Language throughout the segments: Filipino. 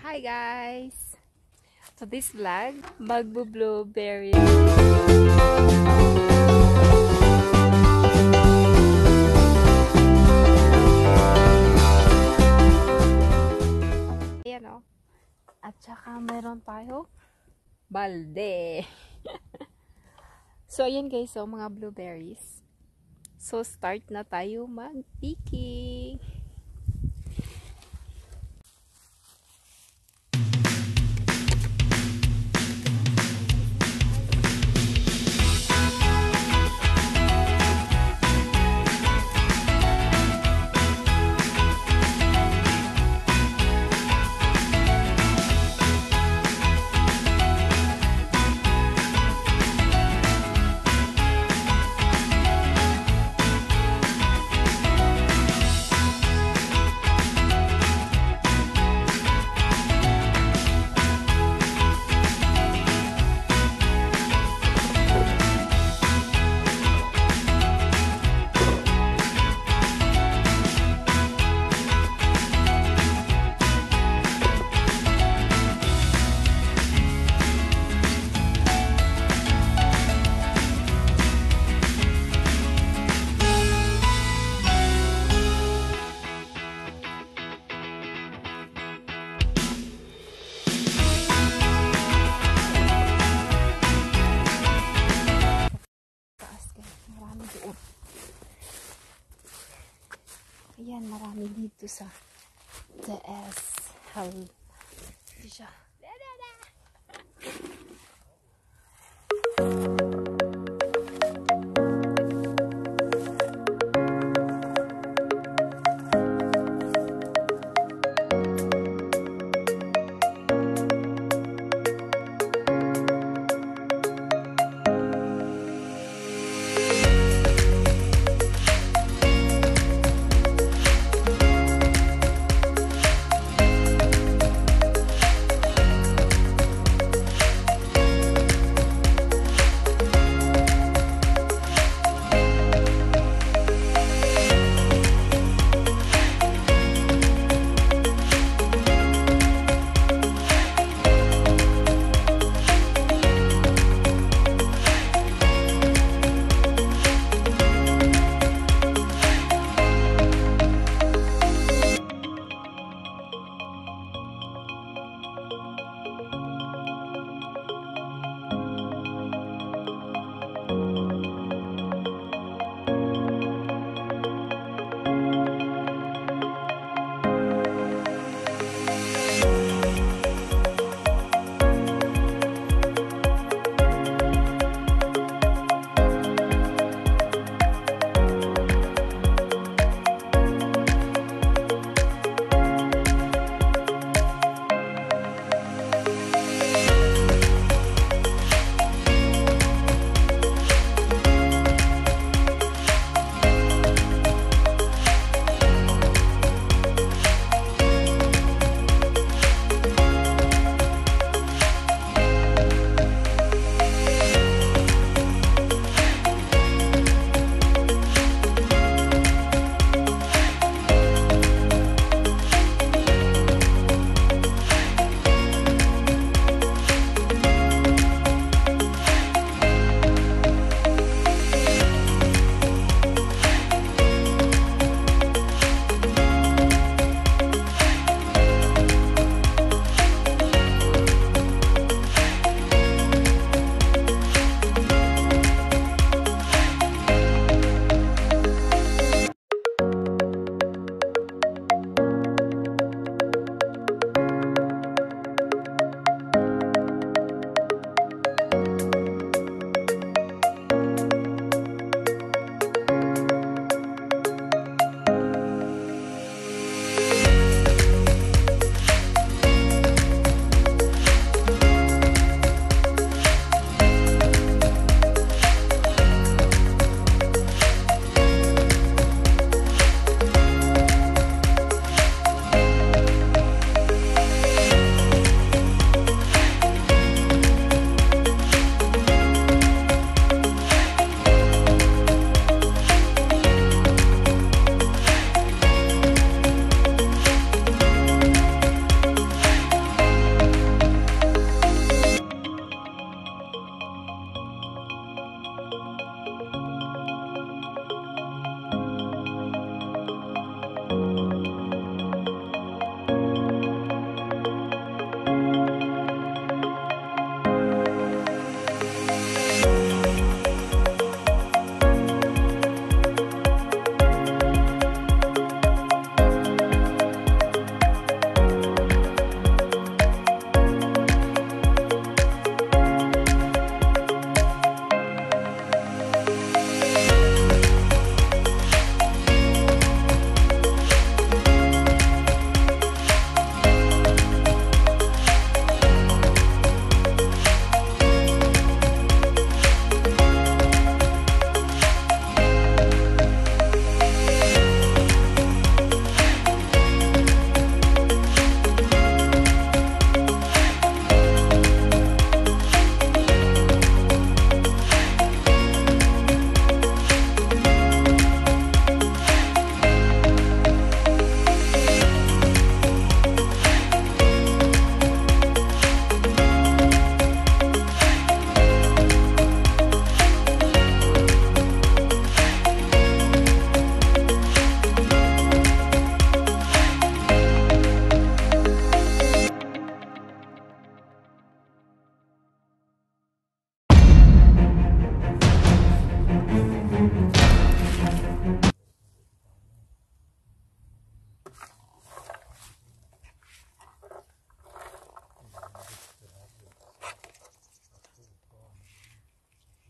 Hi guys! So this vlog, magbo-blueberry. Ayan o. At saka meron tayo balde. So ayan guys, so mga blueberries. So start na tayo mag-picking. Ayan, marami dito sa TS. Dito siya.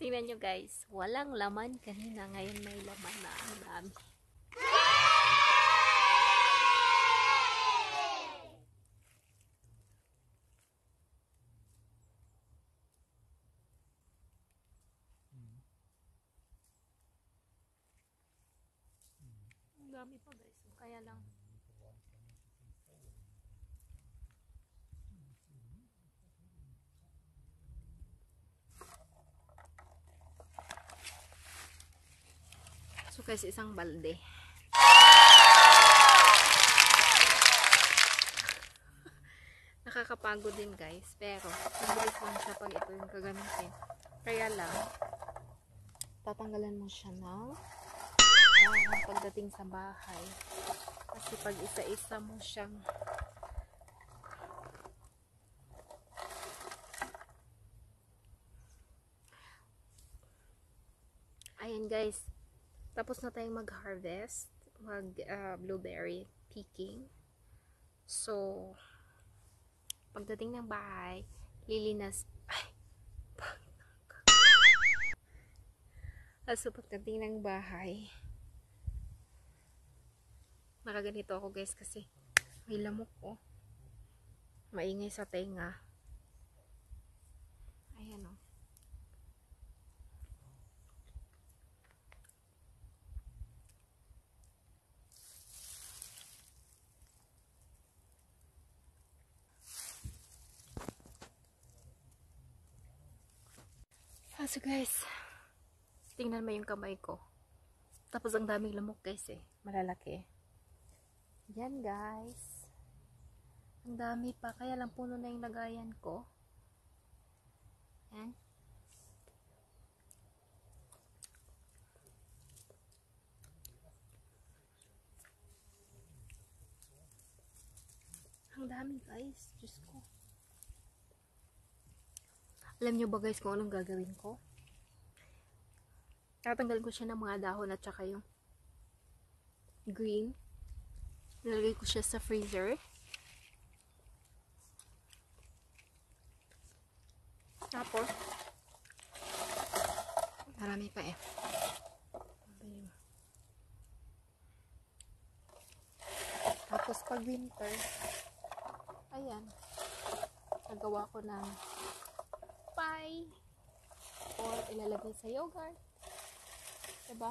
Tingnan nyo guys, walang laman kanina, ngayon may laman na ang dami. Ang dami pa guys, kaya lang so guys, isang balde. Nakakapagod din guys, pero mabilis lang siya pag ito yung kagamitin. Kaya lang, tatanggalan mo siya ng pagdating sa bahay. Kasi pag isa-isa mo siyang ayan guys, tapos na tayong mag-harvest, blueberry picking. So, pagdating ng bahay, lilinas. So, pagdating ng bahay, nakaganito ako guys kasi may lamok ko. Maingay sa tenga. Ayan o. So guys, tingnan mo yung kamay ko. Tapos ang daming lamok guys eh. Malalaki. Yan guys. Ang dami pa. Kaya lang puno na yung lagayan ko. Yan. Ang dami guys. Diyos ko. Alam nyo ba guys kung anong gagawin ko? Tatanggalin ko siya ng mga dahon at saka yung green. Nilagay ko siya sa freezer. Tapos, marami pa eh. Tapos pag winter, ayan, nagawa ko ng pie or ilalagay sa yogurt. Diba?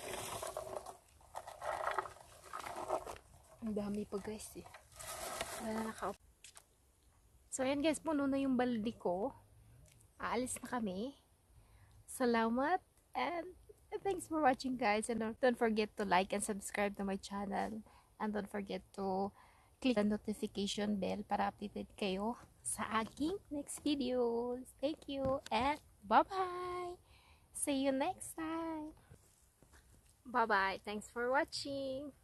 Ang dami pa guys eh. Wala na naka-off. So ayan guys, puno na yung balde ko. Aalis na kami. Salamat and thanks for watching guys. And don't forget to like and subscribe to my channel. And don't forget to click the notification bell para updated kayo sa aking next videos. Thank you and bye-bye! See you next time! Bye-bye! Thanks for watching!